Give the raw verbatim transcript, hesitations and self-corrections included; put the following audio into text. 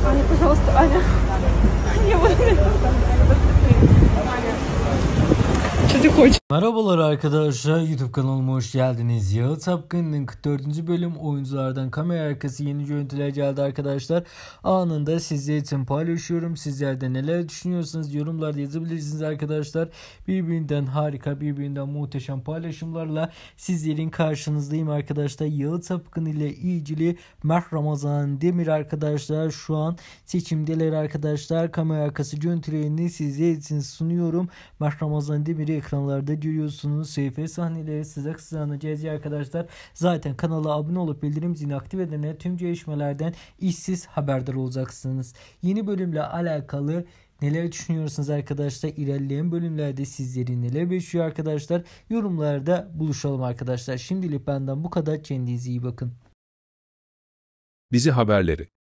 Аня, пожалуйста, Аня. Аня, вот это. Аня. Что ты хочешь? Merhabalar arkadaşlar, YouTube kanalıma hoş geldiniz. Yağız Çapkın'ın kırk dördüncü bölüm oyunculardan kamera arkası yeni görüntüler geldi arkadaşlar. Anında sizler için paylaşıyorum. Sizler de neler düşünüyorsunuz yorumlarda yazabilirsiniz arkadaşlar. Birbirinden harika, birbirinden muhteşem paylaşımlarla sizlerin karşınızdayım arkadaşlar. Yağız Çapkın ile ilgili Mert Ramazan Demir arkadaşlar şu an seçimdeler arkadaşlar. Kamera arkası görüntülerini sizler için sunuyorum. Mert Ramazan Demir'i ekranlarda görüyorsunuz. Seyfe sahneleri size kısa anlayacağız arkadaşlar. Zaten kanala abone olup bildirim zilini aktif edene tüm gelişmelerden işsiz haberdar olacaksınız. Yeni bölümle alakalı neler düşünüyorsunuz arkadaşlar? İlerleyen bölümlerde sizleri neler bekliyor arkadaşlar? Yorumlarda buluşalım arkadaşlar. Şimdilik benden bu kadar. Kendinize iyi bakın. Dizi haberleri